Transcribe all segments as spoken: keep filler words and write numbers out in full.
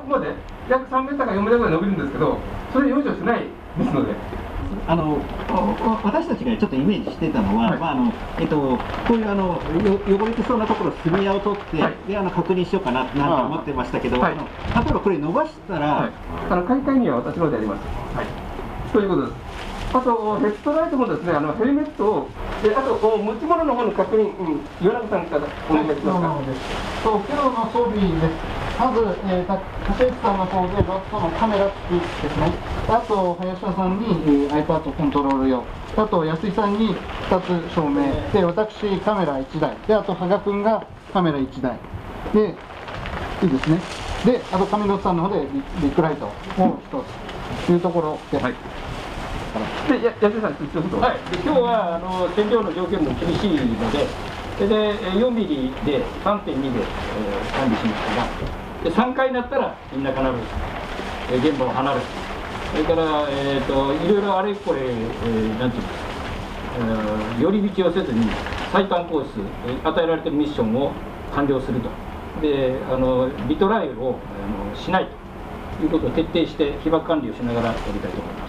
まで約さんメーターかよんメーターぐらい伸びるんですけど、それ養生しないですので。 あの私たちがちょっとイメージしてたのは、はい、まああのえっと、こういうあのよ汚れてそうなところ、炭屋を取って、はい、であの確認しようかななんて思ってましたけど、はい、あの例えばこれ伸ばしたら、はい、 あの買い替えには私の方でやります。はい、ということです。あとヘッドライトもですね、あのヘルメットを、であと持ち物の方の確認、うん、岩永さんからお願いしますか。 はい、そう今日の装備です。まず、えー、竹内さんの方でバットのカメラ付きですね。あと林田さんに、えー、iPad コントロール用。あと安井さんにふたつ照明で、私カメラいちだいで、あと羽賀君がカメラいちだいでいいですね。であと上野さんの方でビッグライトをひとつというところです。はい、 でや安井さん、一応はい、で今日はあの線量の条件も厳しいので、でよんミリで さんてんに で、えー、管理しましたが、でさんかいになったらみんな必ず、えー、現場を離れる。それから、えー、といろいろあれこれ、えー、なんていうんですか、えー、寄り道をせずに最短コース、えー、与えられているミッションを完了すると。であのリトライをあのしないということを徹底して被曝管理をしながらやりたいと思います。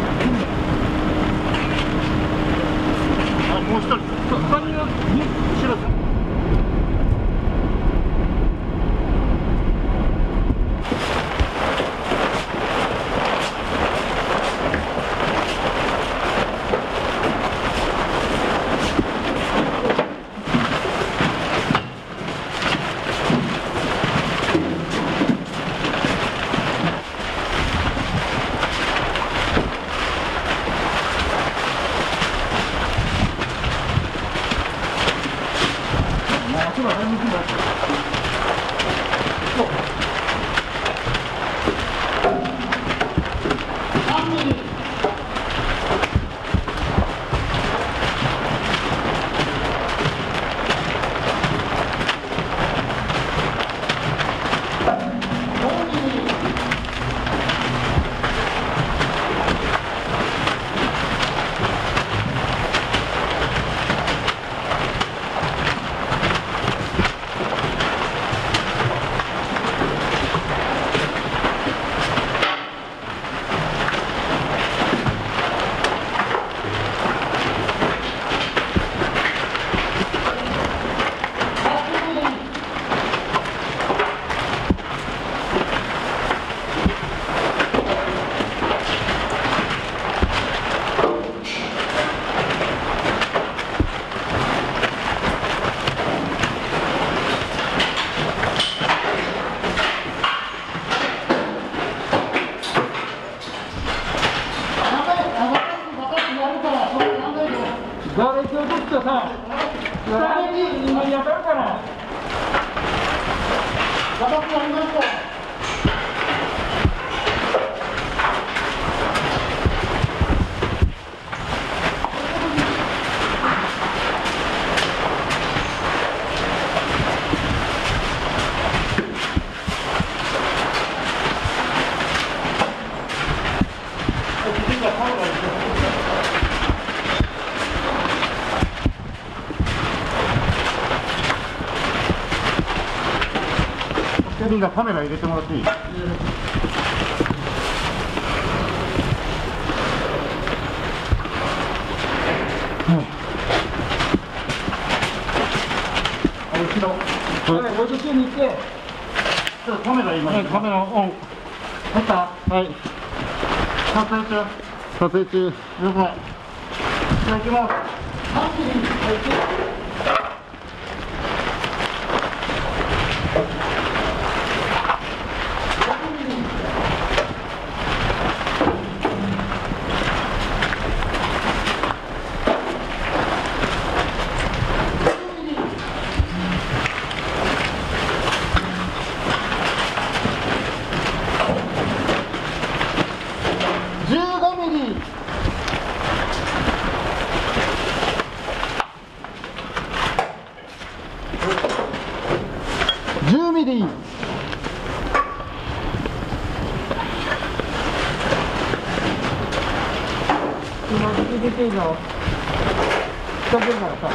もう一人、さんにん後ろさん。 ガレージを取ってさ、ガレージ今やったから。 形やりました。ケビンがカメラ入れてもらっていい？ 後ろ、ごじゅうに行って、 ちょっとカメラ今、カメラオン。 入った？ はい。撮影中。撮影中。了解。じゃあ行きます。じゅうごミリ。じゅうミリ。 今出ていいの。使ってるからさ。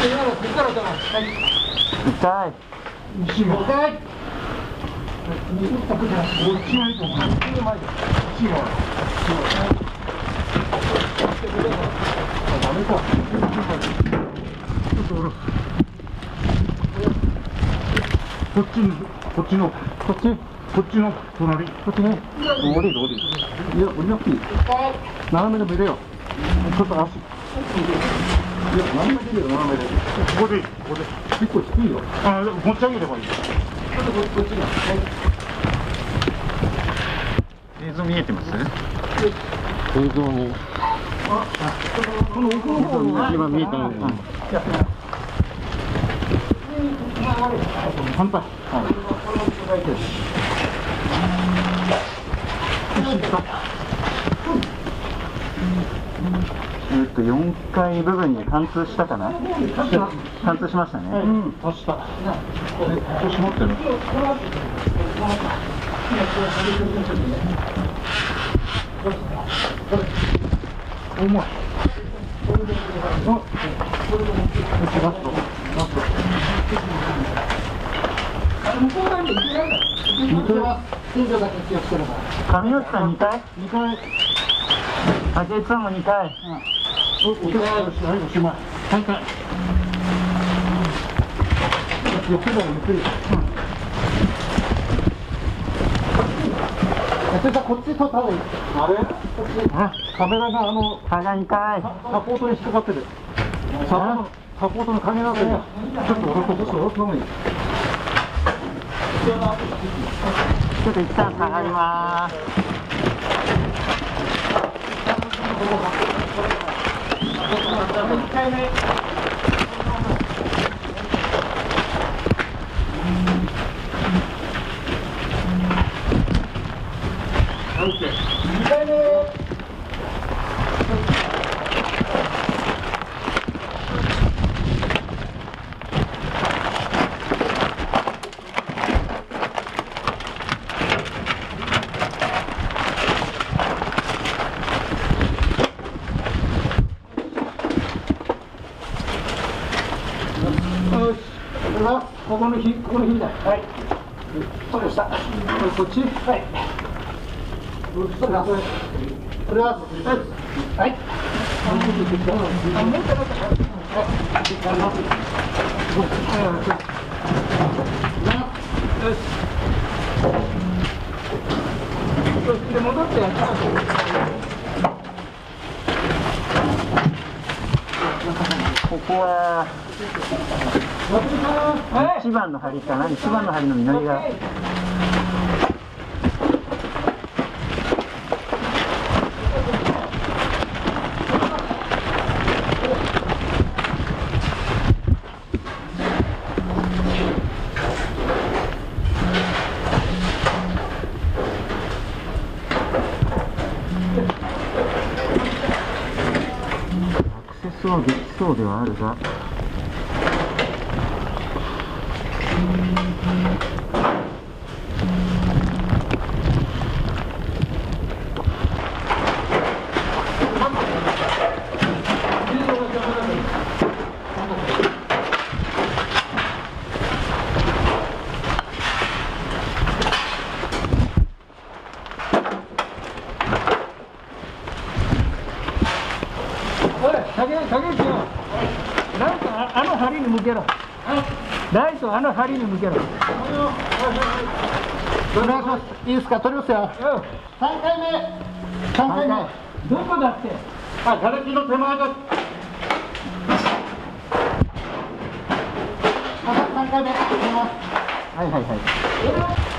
痛い。痛い。こっちに、こっちの、こっち、こっちの隣、こっちね。降りる降りる。いや、降りなくていい。斜めでも入れよう。ちょっと足。いや、斜めで入れよ、斜めで。ここでいい、ここで。結構低いよ。あ、持ち上げればいい。ちょっとこっちに。 映像見えてます？ 映像に。あ、この奥の方に今見えたのに。反対。えっとよんかい部分に貫通したかな？貫通しましたね。うん、達した。え、ここ閉まってる。重い。ラスト。ラスト。向こう側に行けないから。行けます。天井だけ気をつければ。上吉さんにかい？にかい。竹内さんもにかい。うん。お、お手前。はい、おしまい。さんかい。ゆっくりだよ、ゆっくり。うん。やってた、こっち取った方がいい。あれ？こっち。あ、カメラがあの。かがにかい。サポートに引っかかってる。サポート、サポートの影なんで。ちょっと下ろす、下ろす方がいい。ちょっと一旦下がります。いっかいめ。にかいめ。ここの日、ここの日だ。はい。そうでした。こっち。はい。これは。これは。はい。あ、もうちょっと。あ、もうちょっと。よし。で、戻ってやったら。ここは。一番の針かな、一番の針の実りが。アクセスはできそうではあるが。竹内よ、ライトあの針に向けろ。ライトあの針に向けろ。お願いします。いいですか、取りますよ。さんかいめ。さんかいめ。どこだって。あ、ガレキの手前だ。さんかいめ。はいはいはい。